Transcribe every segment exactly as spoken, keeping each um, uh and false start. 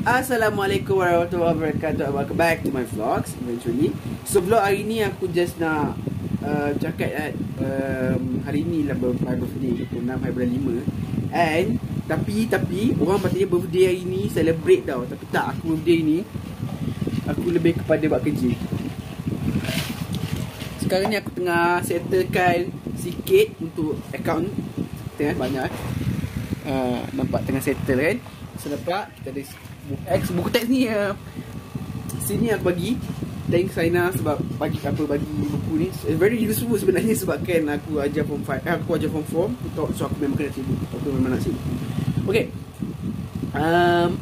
Assalamualaikum warahmatullahi wabarakatuh. Welcome back to my vlogs eventually. So vlog hari ni aku just nak uh, cakap kan um, hari ni lah my birthday, dua puluh enam hari bulan lima. And Tapi tapi orang patutnya birthday hari ni celebrate tau. Tapi tak, aku birthday ni aku lebih kepada buat kerja. Sekarang ni aku tengah settlekan sikit untuk account. Tengah banyak uh, nampak tengah settle kan. So nampak kita ada buku X, buku teks ni uh, sini aku bagi thanks Saina sebab bagi apa bagi buku ni. It's very useful sebenarnya sebab kan aku ajar form five, aku ajar form four, so aku memang kena sibuk. Aku memang nak sibuk. Okay, um,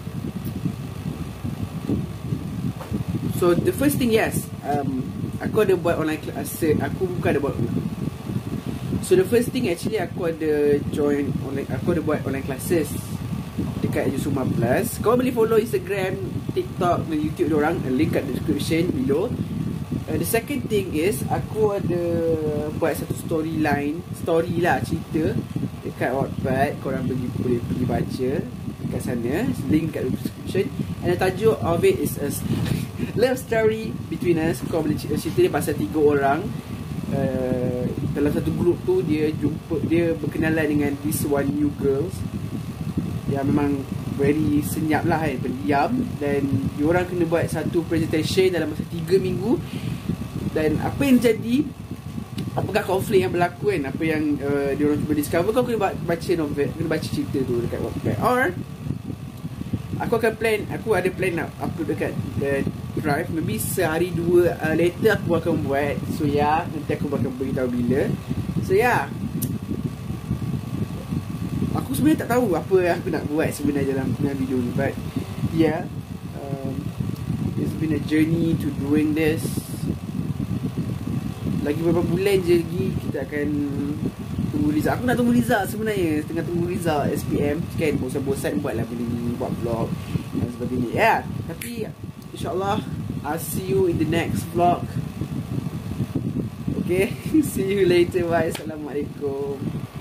so the first thing, yes, um, aku ada buat online class. Aku bukan ada buat online. So the first thing actually aku ada join online, aku ada buat online classes dekat Yusuma Plus. Kau boleh follow Instagram, TikTok dan YouTube diorang, link kat description below. Uh, the second thing is aku ada buat satu storyline, story lah, cerita dekat Wattpad. Korang pergi boleh pergi baca dekat sana, link kat description. And the tajuk of it is a love story between us. Kau boleh cerita, cerita dia pasal tiga orang. Uh, dalam satu group tu dia jumpa, dia berkenalan dengan this one new girls yang memang very senyap lah kan, pendiam. Dan diorang kena buat satu presentation dalam masa tiga minggu. Dan apa yang jadi, apakah konflik yang berlaku kan, apa yang uh, diorang cuba discover, kau kena baca novel, kena baca cerita tu dekat Wattpad. Or aku akan plan, aku ada plan nak upload dekat the drive. Maybe sehari dua uh, later aku akan buat. So ya, yeah, nanti aku akan beritahu bila. So ya, yeah, aku sebenarnya tak tahu apa yang aku nak buat sebenarnya dalam, dalam video ni. But yeah, um, it's been a journey to doing this. Lagi beberapa bulan je lagi kita akan tunggu result. Aku nak tunggu result sebenarnya. Tengah tunggu result S P M kan. Bosan-bosan buat lah benda ni, buat vlog dan sebagainya. Ya, yeah, tapi insyaAllah I'll see you in the next vlog. Okay, see you later. Bye. Assalamualaikum.